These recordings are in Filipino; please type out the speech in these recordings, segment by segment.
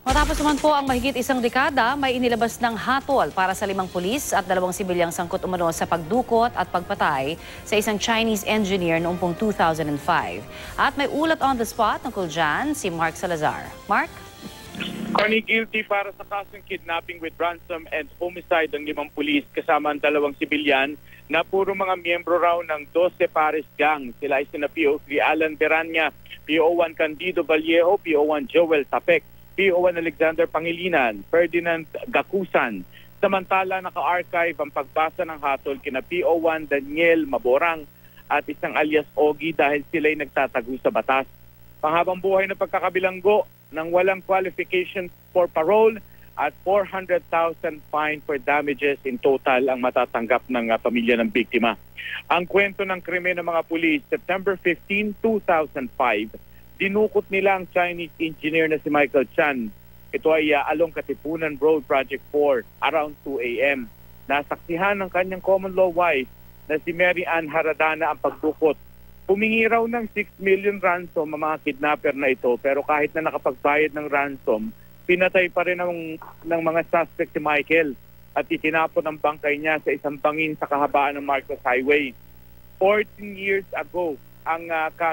Matapos naman po ang mahigit isang dekada, may inilabas ng hatol para sa 5 pulis at 2 sibilyang sangkot umano sa pagdukot at pagpatay sa isang Chinese engineer noong pong 2005. At may ulat on the spot tungkol dyan si Mark Salazar. Mark? Connie, guilty para sa kasong kidnapping with ransom and homicide ang 5 pulis kasama ang 2 sibilyan na puro mga miyembro raw ng 12 Paris gang. Sila ay sina PO3 Alan Beranya, PO1 Candido Vallejo, PO1 Joel Tapek, PO1 Alexander Pangilinan, Ferdinand Gakusan. Samantala, naka-archive ang pagbasa ng hatol kina PO1 Daniel Maborang at isang alias Ogie dahil sila'y nagtatago sa batas. Panghabang buhay na pagkakabilanggo ng walang qualification for parole at 400,000 fine for damages in total ang matatanggap ng pamilya ng biktima. Ang kwento ng krimen ng mga pulis, September 15, 2005, dinukot nila ang Chinese engineer na si Michael Chan. Ito ay along Katipunan Road Project 4 around 2 a.m. Nasaksihan ng kanyang common law wife na si Mary Ann Haradana ang pagdukot. Humingi raw ng 6 million ransom ang mga kidnapper na ito, pero kahit na nakapagbayad ng ransom, pinatay pa rin ng mga suspect si Michael at itinapon ang bangkay niya sa isang bangin sa kahabaan ng Marcos Highway. 14 years ago, ang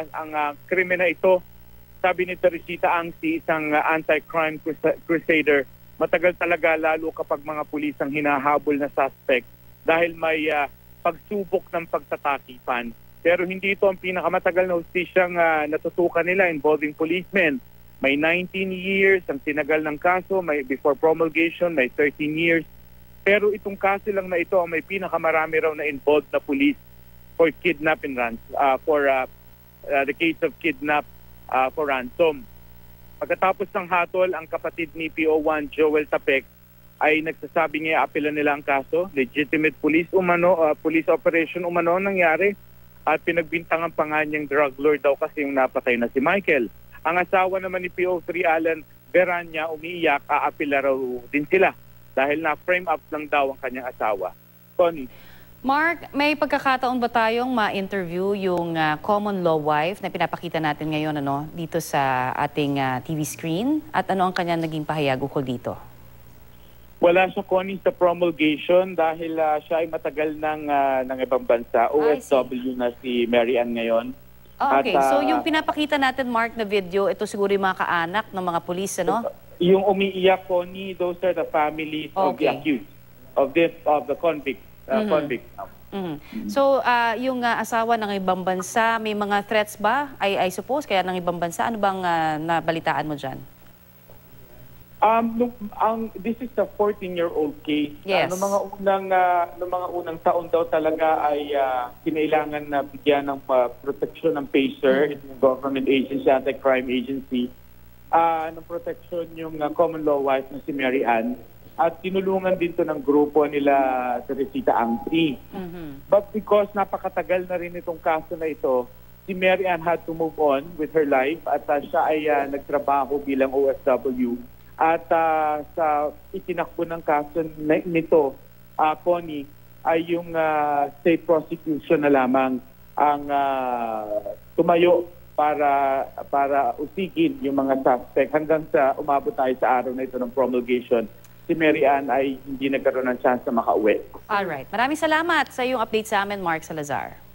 krimen na ito, sabi ni Teresita Angsi, isang anti-crime crusader, matagal talaga lalo kapag mga pulis ang hinahabol na suspect dahil may pagsubok ng pagtatakipan. Pero hindi ito ang pinakamatagal na hustisyang natutukan nila involving policemen. May 19 years ang tinagal ng kaso, may before promulgation, may 13 years. Pero itong kaso lang na ito ang may pinakamarami raw na involved na police for kidnapping for the case of kidnap for ransom. Pagkatapos ng hatol, ang kapatid ni PO1 Joel Tapek ay nagsasabi niya apela nila ang kaso. Legitimate police operation umano nangyari at pinagbintangan pa nga niyang drug lord daw kasi yung napatay na si Michael. Ang asawa naman ni PO3 Alan Beranya umiiyak, aapela raw din sila dahil na-frame up lang daw ang kanyang asawa. Connie. Mark, may pagkakataon ba tayong ma-interview yung common law wife na pinapakita natin ngayon dito sa ating TV screen? At ano ang kanyang naging pahayag ukol dito? Wala siya, Connie, sa promulgation dahil siya ay matagal ng ibang bansa. OFW na si Mary Ann ngayon. Okay, so yung pinapakita natin, Mark, na video, ito siguro yung mga kaanak ng mga pulis, ano? Yung umiiyak, Connie, those are the families of the accused, of the convict. So, yung asawa ng ibang bansa, may mga threats ba? I suppose, kaya ng ibang bansa. Ano bang nabalitaan mo dyan? This is a 14-year-old case. Yes. Noong mga unang taon daw talaga ay kinailangan na bigyan ng proteksyon ng PACER, yung government agency, anti-crime agency, ng proteksyon yung common law wife na si Mary Ann. At tinulungan din to ng grupo nila Teresita Angsi. But because napakatagal na rin itong kaso na ito, si Mary Ann had to move on with her life at siya ay nagtrabaho bilang OFW. At sa itinakbo ng kaso nito, Connie, ay yung state prosecution na lamang ang tumayo para usigin yung mga suspect hanggang sa umabot tayo sa araw na ito ng promulgation. Si Mary Ann ay hindi nagkaroon ng chance na makauwi. Alright. Maraming salamat sa iyong update sa amin, Mark Salazar.